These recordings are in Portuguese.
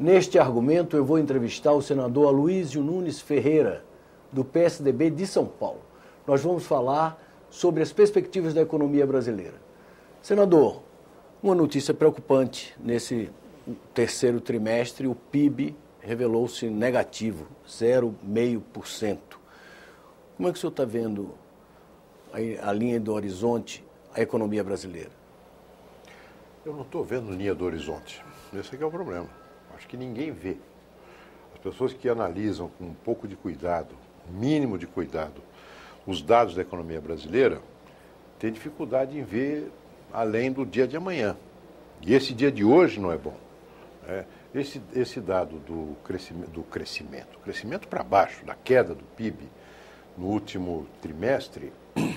Neste argumento, eu vou entrevistar o senador Aloysio Nunes Ferreira, do PSDB de São Paulo. Nós vamos falar sobre as perspectivas da economia brasileira. Senador, uma notícia preocupante: nesse terceiro trimestre, o PIB revelou-se negativo, 0,5%. Como é que o senhor está vendo a linha do horizonte, a economia brasileira? Eu não estou vendo linha do horizonte. Esse é o problema. Acho que ninguém vê. As pessoas que analisam com um pouco de cuidado, mínimo de cuidado, os dados da economia brasileira, têm dificuldade em ver além do dia de amanhã. E esse dia de hoje não é bom. Esse dado do crescimento para baixo, da queda do PIB no último trimestre,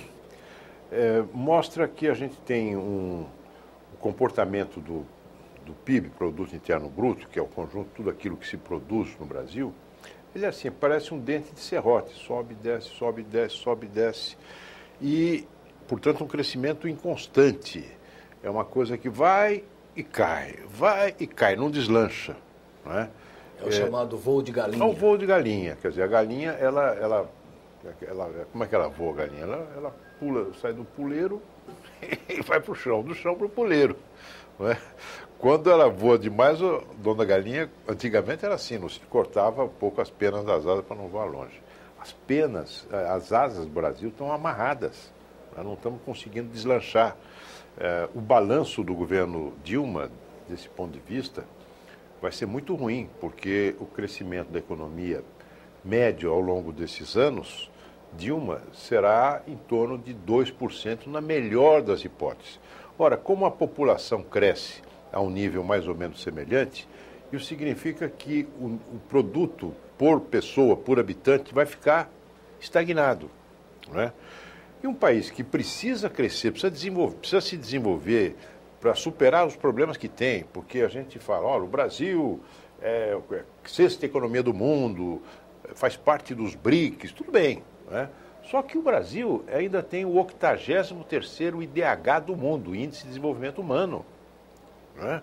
mostra que a gente tem um comportamento do PIB, Produto Interno Bruto, que é o conjunto de tudo aquilo que se produz no Brasil, ele é assim, parece um dente de serrote, sobe, desce, sobe, desce, sobe, desce, e, portanto, um crescimento inconstante. É uma coisa que vai e cai, não deslancha. Não é? É o chamado voo de galinha. É o voo de galinha, quer dizer, a galinha, ela como é que ela voa, a galinha? Ela pula, sai do puleiro e vai para o chão, do chão para o puleiro. Não é? Quando ela voa demais, o dono da galinha, antigamente era assim, não se cortava um pouco as penas das asas para não voar longe. As penas, as asas do Brasil estão amarradas, nós não estamos conseguindo deslanchar. O balanço do governo Dilma, desse ponto de vista, vai ser muito ruim, porque o crescimento da economia médio ao longo desses anos, Dilma, será em torno de 2% na melhor das hipóteses. Ora, como a população cresce a um nível mais ou menos semelhante, isso significa que o produto por pessoa, por habitante, vai ficar estagnado. Não é? E um país que precisa crescer, precisa se desenvolver para superar os problemas que tem, porque a gente fala, olha, o Brasil é a sexta economia do mundo, faz parte dos BRICS, tudo bem, né? Só que o Brasil ainda tem o 83º IDH do mundo, Índice de Desenvolvimento Humano. Né?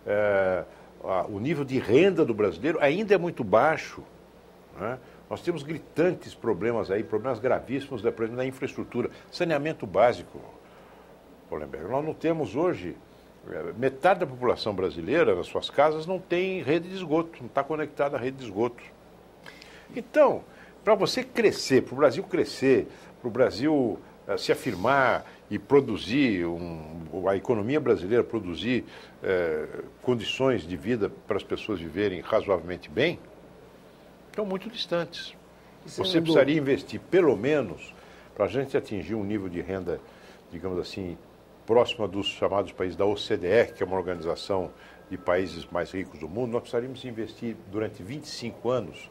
O nível de renda do brasileiro ainda é muito baixo. Né? Nós temos gritantes problemas aí, problemas gravíssimos, por exemplo, na infraestrutura, saneamento básico. Nós não temos hoje, metade da população brasileira, nas suas casas, não tem rede de esgoto, não está conectada à rede de esgoto. Então, para você crescer, para o Brasil crescer, para o Brasil se afirmar e produzir, a economia brasileira produzir condições de vida para as pessoas viverem razoavelmente bem, estão muito distantes. Você precisaria investir, pelo menos, para a gente atingir um nível de renda, digamos assim, próxima dos chamados países da OCDE, que é uma organização de países mais ricos do mundo, nós precisaríamos investir durante 25 anos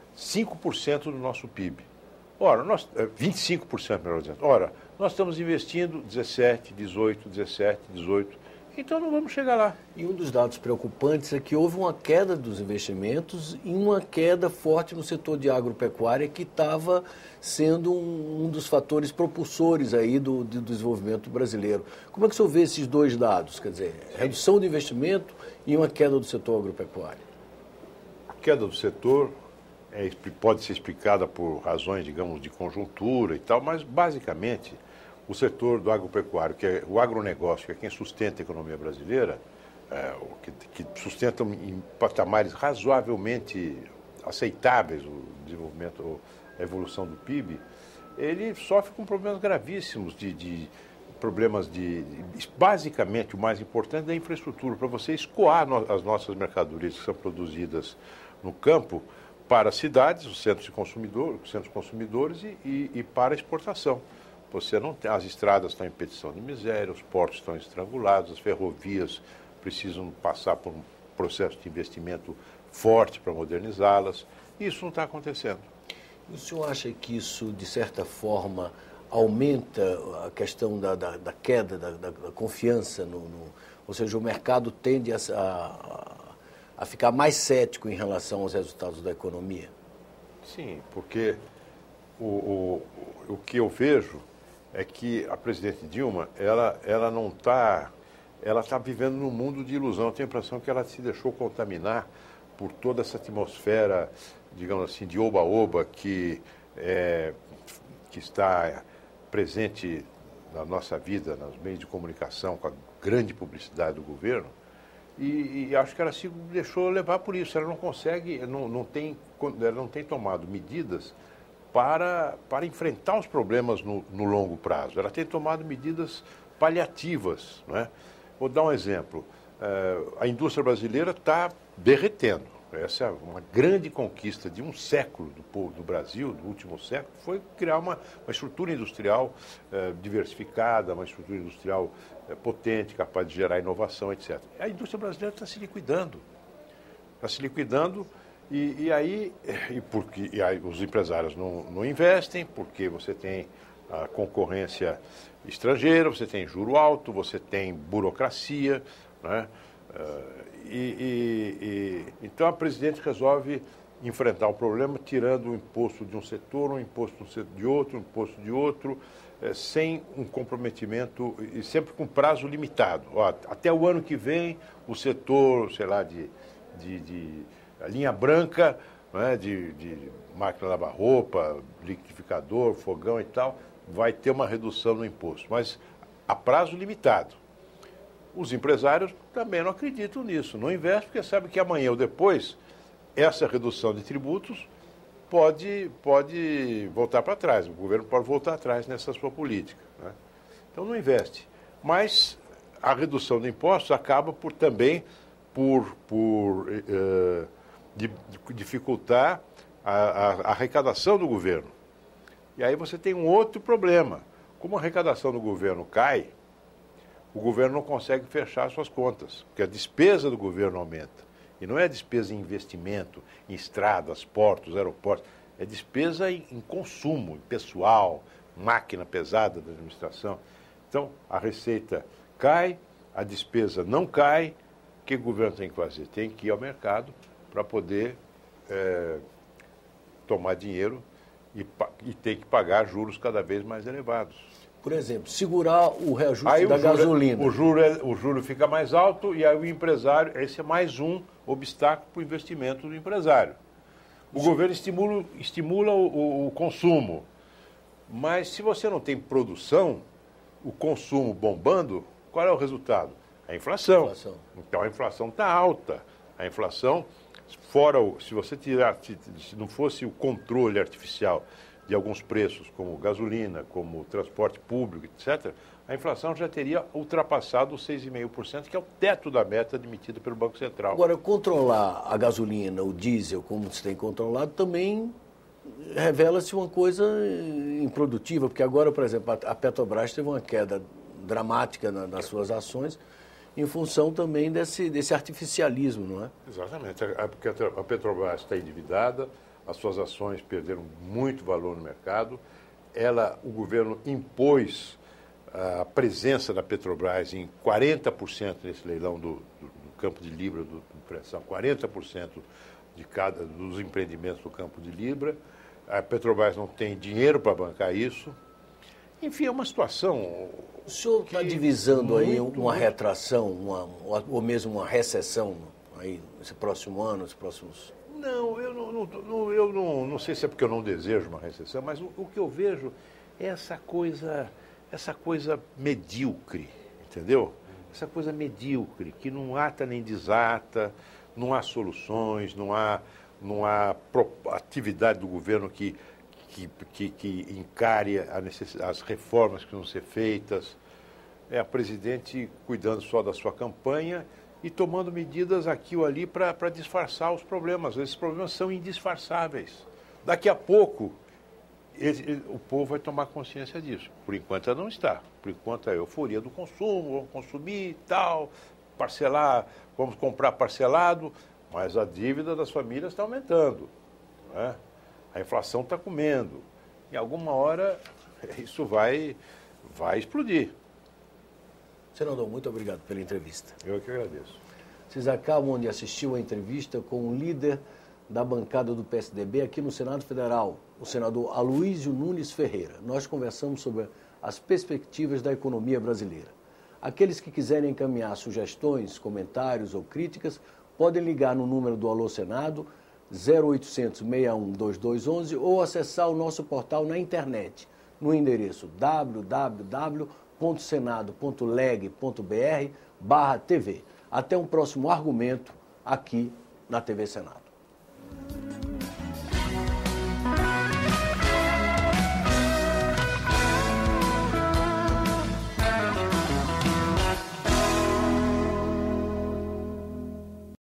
5% do nosso PIB. Ora, 25%, melhor dizendo. Ora, nós estamos investindo 17, 18, 17, 18. Então não vamos chegar lá. E um dos dados preocupantes é que houve uma queda dos investimentos e uma queda forte no setor de agropecuária, que estava sendo um dos fatores propulsores aí do desenvolvimento brasileiro. Como é que o senhor vê esses dois dados? Quer dizer, redução de investimento e uma queda do setor agropecuário. A queda do setor pode ser explicada por razões, digamos, de conjuntura e tal, mas basicamente o setor do agropecuário, que é o agronegócio, que é quem sustenta a economia brasileira, que sustenta em patamares razoavelmente aceitáveis o desenvolvimento, a evolução do PIB, ele sofre com problemas gravíssimos problemas basicamente, o mais importante, da infraestrutura, para você escoar as nossas mercadorias que são produzidas no campo para as cidades, os centros consumidores e para a exportação. Você não tem, as estradas estão em petição de miséria, os portos estão estrangulados, as ferrovias precisam passar por um processo de investimento forte para modernizá-las. Isso não está acontecendo. E o senhor acha que isso, de certa forma, aumenta a questão da queda da confiança ou seja, o mercado tende a ficar mais cético em relação aos resultados da economia? Sim, porque o que eu vejo é que a presidente Dilma, ela não está, ela está vivendo num mundo de ilusão. Eu tenho a impressão que ela se deixou contaminar por toda essa atmosfera, digamos assim, de oba-oba que está presente na nossa vida, nos meios de comunicação, com a grande publicidade do governo, e acho que ela se deixou levar por isso. Ela não consegue, ela não tem tomado medidas para enfrentar os problemas no longo prazo. Ela tem tomado medidas paliativas, não é? Vou dar um exemplo. A indústria brasileira está derretendo. Essa é uma grande conquista de um século do povo do Brasil, do último século, foi criar uma estrutura industrial diversificada, uma estrutura industrial potente, capaz de gerar inovação, etc. A indústria brasileira está se liquidando. Está se liquidando e aí os empresários não investem, porque você tem a concorrência estrangeira, você tem juro alto, você tem burocracia, né? Então a presidente resolve enfrentar o problema tirando o imposto de um setor, um imposto de outro, um imposto de outro, sem um comprometimento e sempre com prazo limitado. Até o ano que vem, o setor, sei lá, de linha branca, né, de máquina de lavar roupa, liquidificador, fogão e tal, vai ter uma redução no imposto, mas a prazo limitado. Os empresários também não acreditam nisso, não investem, porque sabem que amanhã ou depois essa redução de tributos pode voltar para trás, o governo pode voltar atrás nessa sua política, né? Então não investe. Mas a redução de impostos acaba também por dificultar a arrecadação do governo. E aí você tem um outro problema. Como a arrecadação do governo cai, o governo não consegue fechar suas contas, porque a despesa do governo aumenta. E não é despesa em investimento, em estradas, portos, aeroportos, é despesa em consumo, em pessoal, máquina pesada da administração. Então, a receita cai, a despesa não cai. O que o governo tem que fazer? Tem que ir ao mercado para poder tomar dinheiro e ter que pagar juros cada vez mais elevados. Por exemplo, segurar o reajuste da gasolina. O juro fica mais alto e aí o empresário, esse é mais um obstáculo para o investimento do empresário. O governo estimula o consumo, mas se você não tem produção, o consumo bombando, qual é o resultado? A inflação. Então a inflação está alta. A inflação, se você se não fosse o controle artificial de alguns preços, como gasolina, como transporte público, etc., a inflação já teria ultrapassado os 6,5%, que é o teto da meta admitida pelo Banco Central. Agora, controlar a gasolina, o diesel, como se tem controlado, também revela-se uma coisa improdutiva, porque agora, por exemplo, a Petrobras teve uma queda dramática nas suas ações, em função também desse artificialismo, não é? Exatamente, porque a Petrobras está endividada, as suas ações perderam muito valor no mercado. O governo impôs a presença da Petrobras em 40% nesse leilão do campo de Libra, do pré-sal, 40% dos empreendimentos do campo de Libra. A Petrobras não tem dinheiro para bancar isso. Enfim, é uma situação... O senhor está divisando aí uma retração, ou mesmo uma recessão aí nesse próximo ano, nos próximos... Não, eu não sei se é porque eu não desejo uma recessão, mas o que eu vejo é essa coisa medíocre, entendeu? Essa coisa medíocre, que não ata nem desata, não há soluções, não há atividade do governo que encare as reformas que vão ser feitas. É a presidente cuidando só da sua campanha e tomando medidas aqui ou ali para disfarçar os problemas. Esses problemas são indisfarçáveis. Daqui a pouco, o povo vai tomar consciência disso. Por enquanto, ela não está. Por enquanto, a euforia do consumo, vamos consumir e tal, parcelar, vamos comprar parcelado, mas a dívida das famílias está aumentando, né? A inflação está comendo. Em alguma hora, isso vai explodir. Senador, muito obrigado pela entrevista. Eu que agradeço. Vocês acabam de assistir a entrevista com o líder da bancada do PSDB aqui no Senado Federal, o senador Aloísio Nunes Ferreira. Nós conversamos sobre as perspectivas da economia brasileira. Aqueles que quiserem encaminhar sugestões, comentários ou críticas, podem ligar no número do Alô Senado, 0800 61 2211, ou acessar o nosso portal na internet, no endereço www.senado.leg.br/TV. Até um próximo argumento aqui na TV Senado.